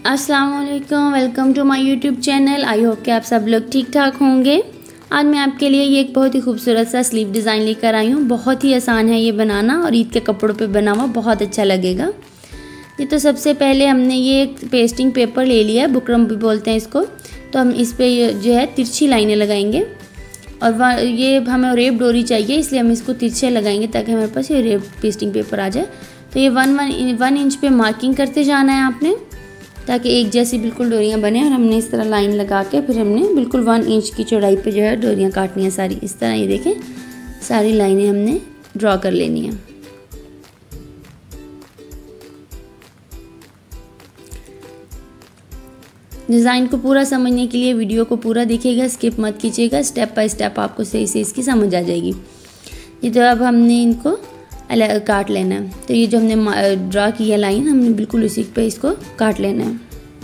अस्सलाम वालेकुम, welcome to my YouTube channel. I hope कि आप सब लोग ठीक ठाक होंगे। आज मैं आपके लिए ये एक बहुत ही खूबसूरत सा स्लीव डिज़ाइन लेकर आई हूँ। बहुत ही आसान है ये बनाना और ईद के कपड़ों पे बना हुआ बहुत अच्छा लगेगा। ये तो सबसे पहले हमने ये पेस्टिंग पेपर ले लिया है, बुकरम भी बोलते हैं इसको। तो हम इस पर जो है तिरछी लाइनें लगाएंगे और ये हमें रेब डोरी चाहिए, इसलिए हम इसको तिरछे लगाएंगे ताकि हमारे पास ये रेब पेस्टिंग पेपर आ जाए। तो ये वन इंच पे मार्किंग करते जाना है आपने, ताकि एक जैसी बिल्कुल डोरियां बने। और हमने इस तरह लाइन लगा के फिर हमने बिल्कुल 1 इंच की चौड़ाई पे जो है डोरियां काटनी है सारी। इस तरह ये देखें, सारी लाइनें हमने ड्रॉ कर लेनी है। डिज़ाइन को पूरा समझने के लिए वीडियो को पूरा देखिएगा, स्किप मत कीजिएगा। स्टेप बाय स्टेप आपको सही से इसकी समझ आ जाएगी। ये तो अब हमने इनको अलग काट लेना है। तो ये जो हमने ड्रा किया लाइन, हमने बिल्कुल उसी पे इसको काट लेना है।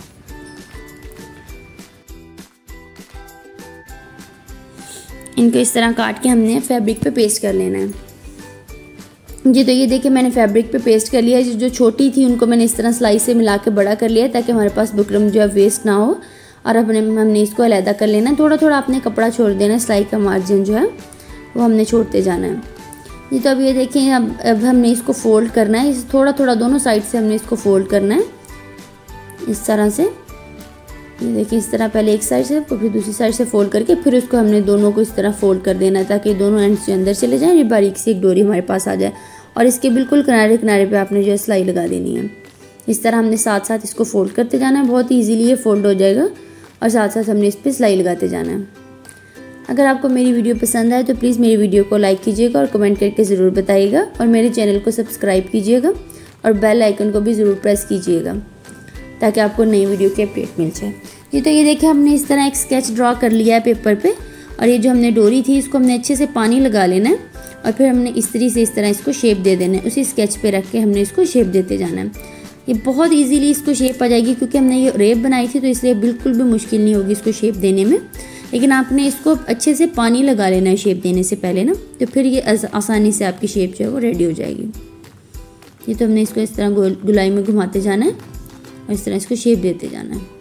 इनको इस तरह काट के हमने फैब्रिक पे पेस्ट कर लेना है। जी तो ये देखिए, मैंने फैब्रिक पे पेस्ट कर लिया है। जो छोटी थी उनको मैंने इस तरह सिलाई से मिला के बड़ा कर लिया है, ताकि हमारे पास बुकरम जो है वेस्ट ना हो। और हमने इसको अलहदा कर लेना है। थोड़ा थोड़ा आपने कपड़ा छोड़ देना है, सिलाई का मार्जिन जो है वो हमने छोड़ते जाना है। जी तो अब ये देखें, अब हमने इसको फोल्ड करना है। थोड़ा थोड़ा दोनों साइड से हमने इसको फोल्ड करना है इस तरह से। ये देखिए, इस तरह पहले एक साइड से फिर दूसरी साइड से फोल्ड करके फिर उसको हमने दोनों को इस तरह फोल्ड कर देना है, ताकि दोनों एंड्स अंदर चले जाएं। ये बारीक सी एक डोरी हमारे पास आ जाए और इसके बिल्कुल किनारे किनारे पे आपने जो है सिलाई लगा देनी है। इस तरह हमने साथ साथ इसको फोल्ड करते जाना है। बहुत ईजीली ये फोल्ड हो जाएगा और साथ साथ हमने इस पर सिलाई लगाते जाना है। अगर आपको मेरी वीडियो पसंद आए तो प्लीज़ मेरी वीडियो को लाइक कीजिएगा और कमेंट करके ज़रूर बताइएगा। और मेरे चैनल को सब्सक्राइब कीजिएगा और बेल आइकन को भी ज़रूर प्रेस कीजिएगा, ताकि आपको नई वीडियो की अपडेट मिल जाए। ये तो ये देखिए, हमने इस तरह एक स्केच ड्रॉ कर लिया है पेपर पे। और ये जो हमने डोरी थी इसको हमने अच्छे से पानी लगा लेना है और फिर हमने इस्त्री से इस तरह इसको शेप दे देना है। उसी स्केच पे रख के हमने इसको शेप देते जाना है। ये बहुत इजीली इसको शेप आ जाएगी, क्योंकि हमने ये रेब बनाई थी तो इसलिए बिल्कुल भी मुश्किल नहीं होगी इसको शेप देने में। लेकिन आपने इसको अच्छे से पानी लगा लेना है शेप देने से पहले ना, तो फिर ये आसानी से आपकी शेप जो है वो रेडी हो जाएगी। ये तो हमने इसको इस तरह गुलाई में घुमाते जाना है और इस तरह इसको शेप देते जाना है।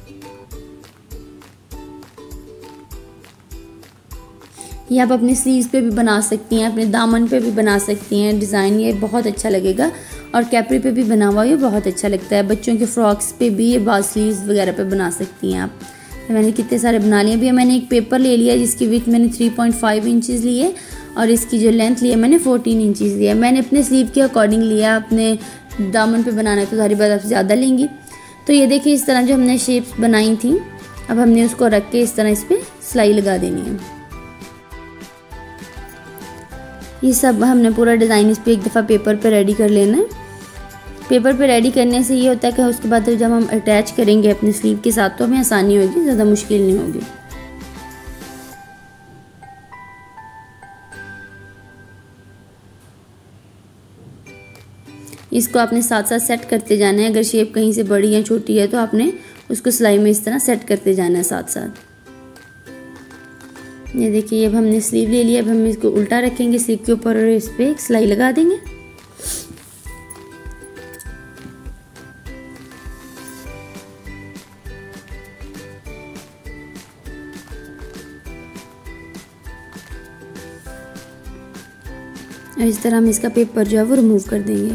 ये आप अपनी स्लीव्स पे भी बना सकती हैं, अपने दामन पे भी बना सकती हैं डिज़ाइन। ये बहुत अच्छा लगेगा और कैपरी पे भी बना हुआ ये बहुत अच्छा लगता है। बच्चों के फ्रॉक्स पे भी ये बाल स्लीव्स वगैरह पे बना सकती हैं आप। मैंने कितने सारे बना लिए। अभी मैंने एक पेपर ले लिया जिसकी विड्थ मैंने 3.5 इंचज़ ली है और इसकी जो लेंथ ली है मैंने 14 इंचज़ लिया है। मैंने अपने स्लीव के अकॉर्डिंग लिया। अपने दामन पे बनाना है तो सारी बात आप ज़्यादा लेंगी। तो ये देखिए, इस तरह जो हमने शेप्स बनाई थी, अब हमने उसको रख के इस तरह इस पर सिलाई लगा देनी है। ये सब हमने पूरा डिज़ाइन इस पर एक दफ़ा पेपर पे रेडी कर लेना है। पेपर पे रेडी करने से ये होता है कि उसके बाद जब हम अटैच करेंगे अपने स्लीव के साथ तो हमें आसानी होगी, ज़्यादा मुश्किल नहीं होगी। इसको आपने साथ साथ सेट करते जाना है। अगर शेप कहीं से बड़ी या छोटी है तो आपने उसको सिलाई में इस तरह सेट करते जाना है साथ साथ। ये देखिए, अब हमने स्लीव ले लिया। अब हम इसको उल्टा रखेंगे स्लीव के ऊपर और इस पर एक सिलाई लगा देंगे। और इस तरह हम इसका पेपर जो है वो रिमूव कर देंगे।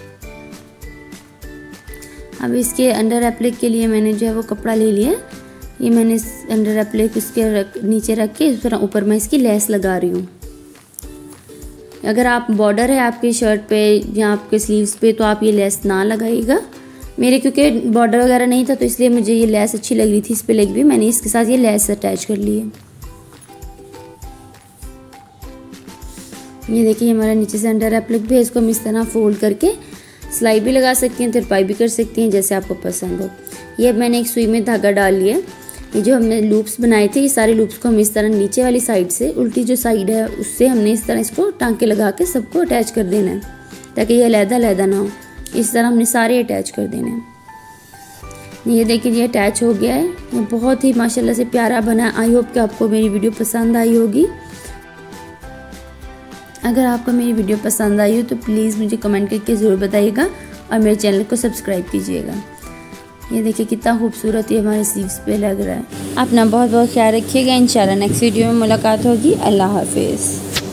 अब इसके अंडर एप्लिक के लिए मैंने जो है वो कपड़ा ले लिया। ये मैंने अंडर एप्लिक इसके नीचे रख के इस तरह ऊपर मैं इसकी लेस लगा रही हूँ। अगर आप बॉर्डर है आपके शर्ट पे या आपके स्लीव्स पे तो आप ये लेस ना लगाइएगा। मेरे क्योंकि बॉर्डर वगैरह नहीं था तो इसलिए मुझे ये लेस अच्छी लग रही थी इस पे लगी भी, मैंने इसके साथ ये लेस अटैच कर ली है। ये देखिए, हमारा नीचे से अंडर एप्लिक भी है। इसको हम इस तरह फोल्ड करके सिलाई भी लगा सकती हैं, तिरपाई भी कर सकती हैं, जैसे आपको पसंद हो। ये मैंने एक सुई में धागा डाल लिया। ये जो हमने लूप्स बनाए थे, ये सारे लूप्स को हम इस तरह नीचे वाली साइड से, उल्टी जो साइड है उससे हमने इस तरह इसको टांके लगा के सबको अटैच कर देना है, ताकि ये अलहदा ना हो। इस तरह हमने सारे अटैच कर देने हैं। ये देखिए, ये अटैच हो गया है। ये बहुत ही माशाल्लाह से प्यारा बना है। आई होप कि आपको मेरी वीडियो पसंद आई होगी। अगर आपको मेरी वीडियो पसंद आई हो तो प्लीज़ मुझे कमेंट करके ज़रूर बताइएगा और मेरे चैनल को सब्सक्राइब कीजिएगा। ये देखिए कितना खूबसूरत ये हमारे स्लीव्स पे लग रहा है। अपना बहुत बहुत ख्याल रखिएगा। इंशाल्लाह नेक्स्ट वीडियो में मुलाकात होगी। अल्लाह हाफिज़।